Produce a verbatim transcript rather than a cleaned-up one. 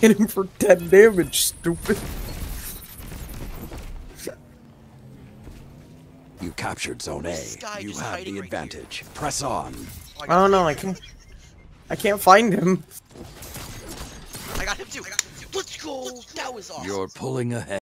hit him for ten damage, stupid. You captured Zone A. You have the advantage. Press on. I don't know, I can't... I can't find him. I got him too. Let's go. That was awesome. You're pulling ahead.